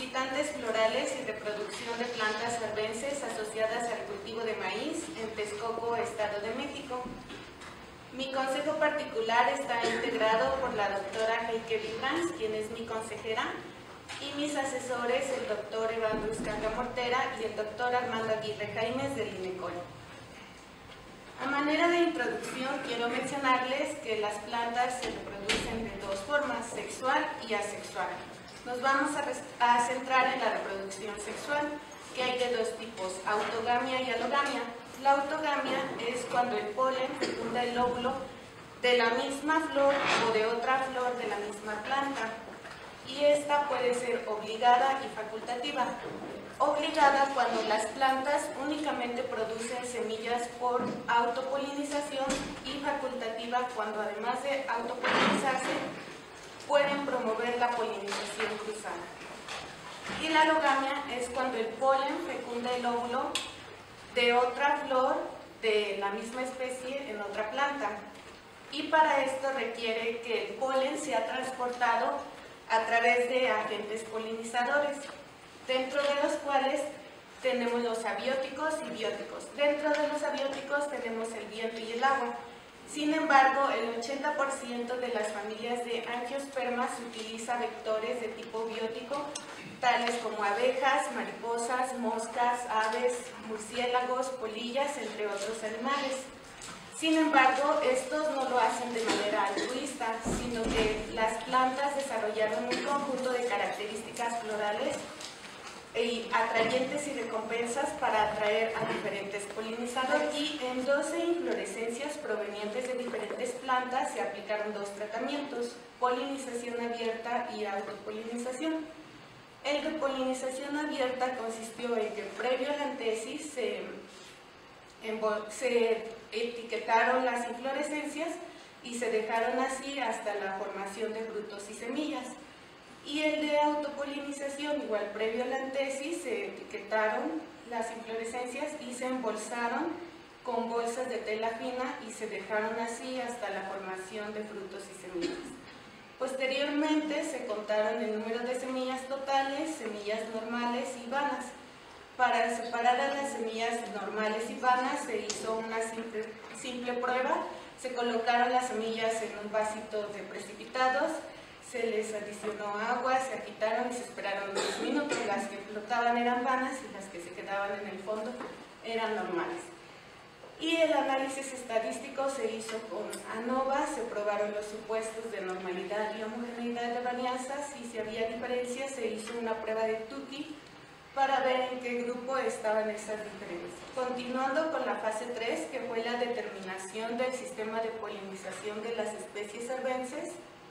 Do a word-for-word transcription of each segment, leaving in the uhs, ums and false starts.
visitantes florales y reproducción de plantas arbences asociadas al cultivo de maíz en Texcoco, Estado de México. Mi consejo particular está integrado por la doctora Heike Vibrans, quien es mi consejera, y mis asesores, el doctor Evandro Uscanga Mortera y el doctor Armando Aguirre Jaimes del INECOL. A manera de introducción, quiero mencionarles que las plantas se reproducen de dos formas, sexual y asexual. Nos vamos a, a centrar en la reproducción sexual, que hay de dos tipos, autogamia y alogamia. La autogamia es cuando el polen fecunda el óvulo de la misma flor o de otra flor de la misma planta, y esta puede ser obligada y facultativa. Obligada cuando las plantas únicamente producen semillas por autopolinización, y facultativa cuando además de autopolinizarse pueden promover la polinización cruzada. Y la alogamia es cuando el polen fecunda el óvulo de otra flor de la misma especie en otra planta, y para esto requiere que el polen sea transportado a través de agentes polinizadores, dentro de los cuales tenemos los abióticos y bióticos. Dentro de los abióticos tenemos el viento y el agua. Sin embargo, el ochenta por ciento de las familias de angiospermas utiliza vectores de tipo biótico, tales como abejas, mariposas, moscas, aves, murciélagos, polillas, entre otros animales. Sin embargo, estos no lo hacen de manera altruista, sino que las plantas desarrollaron un conjunto de características florales y atrayentes y recompensas para atraer a diferentes polinizadores. Y en doce inflorescencias provenientes de diferentes plantas se aplicaron dos tratamientos, polinización abierta y autopolinización. El de polinización abierta consistió en que previo a la antesis se, se etiquetaron las inflorescencias y se dejaron así hasta la formación de frutos y semillas. Y el de autopolinización, igual previo a la antesis, se etiquetaron las inflorescencias y se embolsaron con bolsas de tela fina y se dejaron así hasta la formación de frutos y semillas. Posteriormente se contaron el número de semillas totales, semillas normales y vanas. Para separar a las semillas normales y vanas se hizo una simple, simple prueba. Se colocaron las semillas en un vasito de precipitados, se les adicionó agua, se agitaron y se esperaron diez minutos. Las que flotaban eran vanas y las que se quedaban en el fondo eran normales. Y el análisis estadístico se hizo con ANOVA, se probaron los supuestos de normalidad y homogeneidad de varianzas, y si había diferencias se hizo una prueba de Tukey para ver en qué grupo estaban esas diferencias. Continuando con la fase tres, que fue la determinación del sistema de polinización de las especies arbences.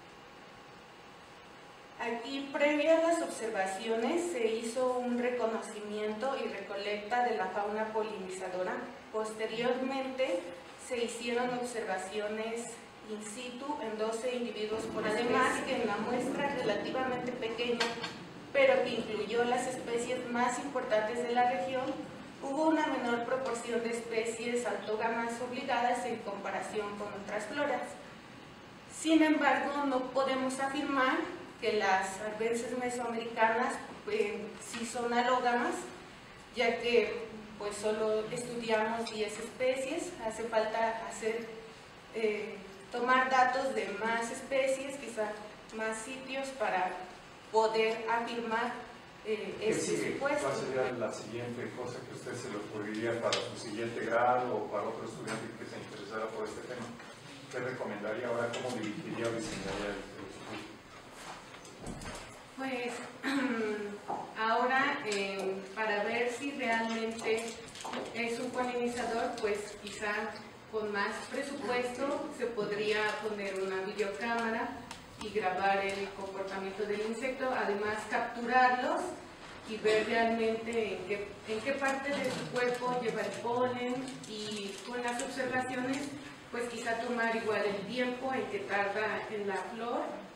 Aquí, previo a las observaciones, se hizo un reconocimiento y recolecta de la fauna polinizadora. Posteriormente, se hicieron observaciones in situ en doce individuos por especie. Además, que en la muestra relativamente pequeña, pero que incluyó las especies más importantes de la región, hubo una menor proporción de especies autógamas obligadas en comparación con otras floras. Sin embargo, no podemos afirmar que las arbences mesoamericanas eh, sí son alógamas, ya que pues solo estudiamos diez especies. Hace falta hacer, eh, tomar datos de más especies, quizá más sitios, para poder afirmar eh, este supuesto. ¿Cuál sería la siguiente cosa que usted se le ocurriría para su siguiente grado o para otro estudiante que se interesara por este tema? ¿Qué recomendaría ahora? ¿Cómo dirigiría o diseñaría el estudio? Pues ahora, eh, para ver si realmente es un polinizador, pues quizá con más presupuesto se podría poner una videocámara y grabar el comportamiento del insecto, además capturarlos y ver realmente en qué, en qué parte de su cuerpo lleva el polen, y con las observaciones pues quizá tomar igual el tiempo en que tarda en la flor